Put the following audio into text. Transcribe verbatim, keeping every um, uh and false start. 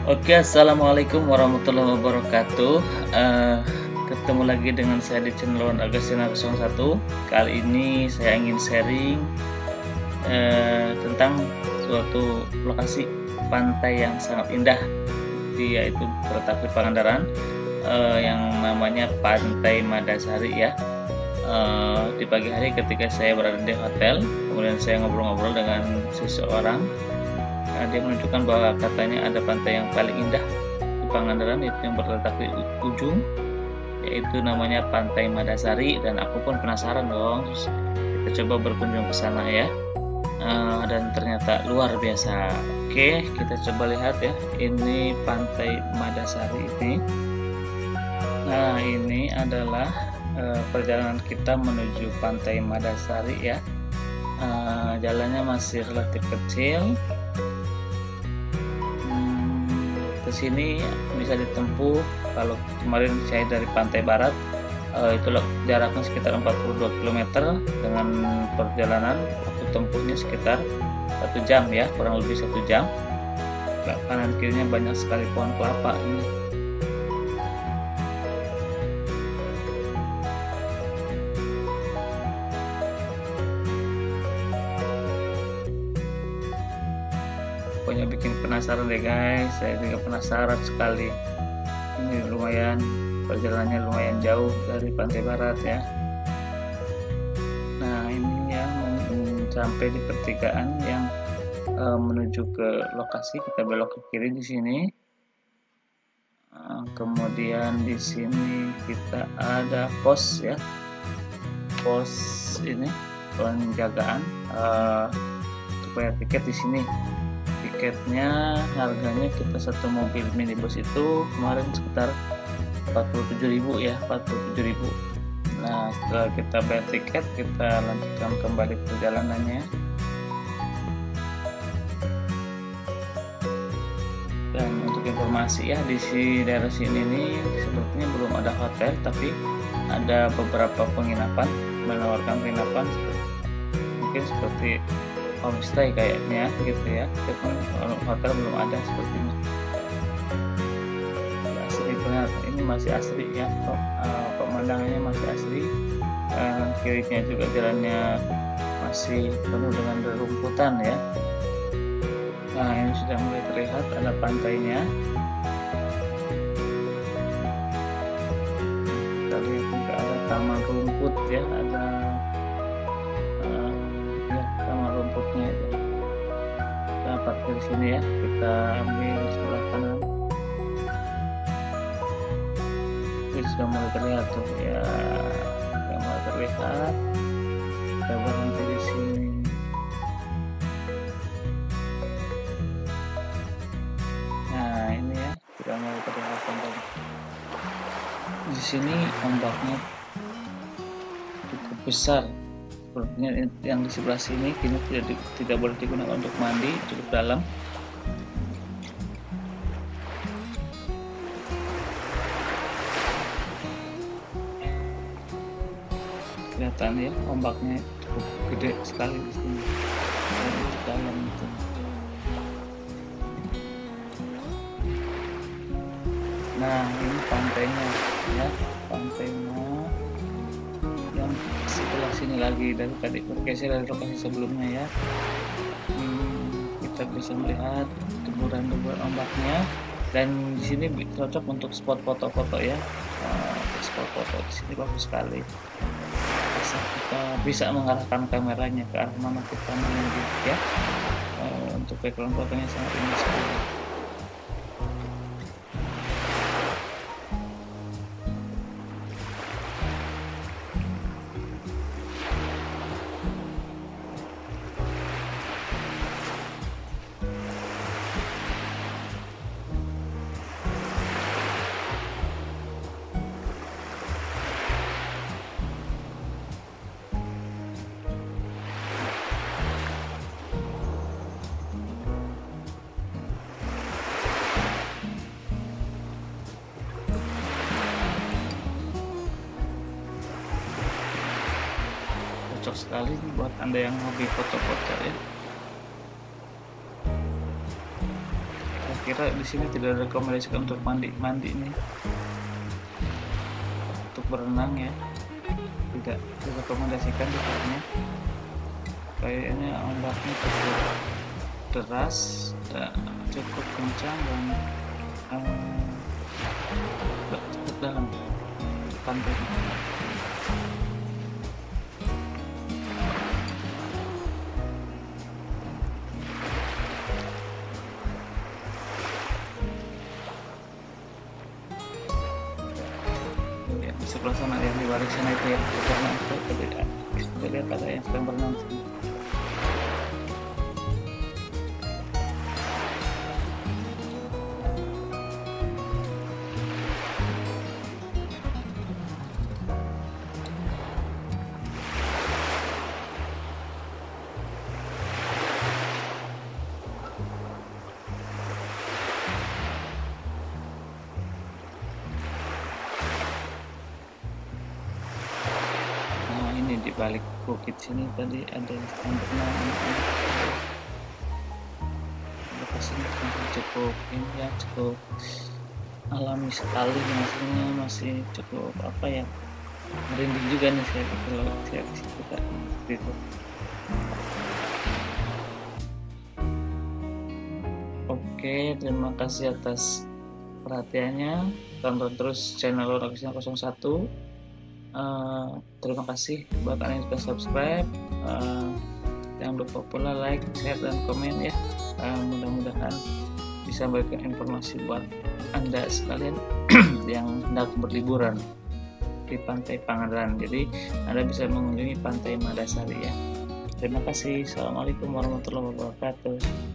Oke, assalamualaikum warahmatullahi wabarakatuh. Uh, ketemu lagi dengan saya di channel Agustina nol satu. Kali ini saya ingin sharing uh, tentang suatu lokasi pantai yang sangat indah, yaitu terletak di Pangandaran, uh, yang namanya Pantai Madasari ya. Uh, di pagi hari ketika saya berada di hotel, kemudian saya ngobrol-ngobrol dengan seseorang. Nah, dia menunjukkan bahwa katanya ada pantai yang paling indah di Pangandaran, itu yang terletak di ujung, yaitu namanya Pantai Madasari, dan aku pun penasaran dong. Terus kita coba berkunjung ke sana ya, uh, dan ternyata luar biasa. Oke, kita coba lihat ya, ini Pantai Madasari ini. Nah, ini adalah uh, perjalanan kita menuju Pantai Madasari ya. Uh, jalannya masih relatif kecil. Ke sini bisa ditempuh, kalau kemarin saya dari pantai barat, uh, itu jaraknya sekitar empat puluh dua kilometer dengan perjalanan waktu tempuhnya sekitar satu jam ya, kurang lebih satu jam. Kanan kirinya banyak sekali pohon kelapa ini. Pokoknya bikin penasaran deh guys, saya juga penasaran sekali. Ini lumayan, perjalanannya lumayan jauh dari pantai barat ya. Nah, ini ya sampai di pertigaan yang uh, menuju ke lokasi, kita belok ke kiri di sini. Uh, kemudian di sini kita ada pos ya, pos ini penjagaan uh, untuk bayar tiket di sini. Tiketnya harganya kita satu mobil minibus itu kemarin sekitar empat puluh tujuh ribu ya, empat puluh tujuh ribu. Nah, setelah kita bayar tiket, kita lanjutkan kembali perjalanannya. Dan untuk informasi ya, di si daerah sini nih sepertinya belum ada hotel, tapi ada beberapa penginapan menawarkan penginapan seperti, mungkin seperti homestay kayaknya gitu ya. Hotel belum ada sepertinya. Asli benar, ini masih asli ya, pemandangannya masih asli. Uh, kirinya juga jalannya masih penuh dengan rerumputan ya. Nah, ini sudah mulai terlihat ada pantainya. Kita lihat juga ada taman rumput ya, ada rumputnya itu. Kita parkir sini ya, kita ambil sebelah kanan. Ini sudah mulai terlihat tuh ya, sudah mulai terlihat. Kita berhenti di sini. Nah, ini ya, sudah mulai terlihat tadi. Di sini ombaknya cukup besar. Sepertinya yang di sebelah sini kini tidak di, tidak boleh digunakan untuk mandi, cukup dalam. Kelihatan ya, ombaknya cukup gede sekali di sini, di dalam itu. Nah, ini pantainya ya, pantainya yang sebelah sini lagi, dari tadi bergeser dari lokasi sebelumnya ya. Hmm, kita bisa melihat deburan-deburan ombaknya, dan di sini cocok untuk spot foto-foto ya. Uh, spot foto di sini bagus sekali. Bisa kita bisa mengarahkan kameranya ke arah mana kita menuju ya. Uh, untuk background fotonya sangat indah sekali. Cocok sekali buat Anda yang hobi foto-foto ya. kira di sini tidak rekomendasikan untuk mandi-mandi nih, untuk berenang ya, tidak direkomendasikan di sini. Kayaknya ombaknya cukup deras, cukup kencang dan um, cukup dalam pantai. Ya, di sebelah sana yang di balik sana itu ya, karena itu kita lihat ada yang sedang berenang di sini. Di balik bukit sini tadi ada yang berenang. Lokasinya cukup ini ya, cukup alami sekali, maksudnya masih cukup apa ya, merinding juga nih saya kalau lihat di situ kan gitu. Oke, terima kasih atas perhatiannya. Tonton terus channel Lord Agustina nol satu. Uh, terima kasih buat kalian yang sudah subscribe. Uh, jangan lupa pula like, share, dan komen ya. Uh, mudah-mudahan bisa memberikan informasi buat Anda sekalian yang hendak berliburan di Pantai Pangandaran. Jadi Anda bisa mengunjungi Pantai Madasari ya. Terima kasih. Assalamualaikum warahmatullahi wabarakatuh.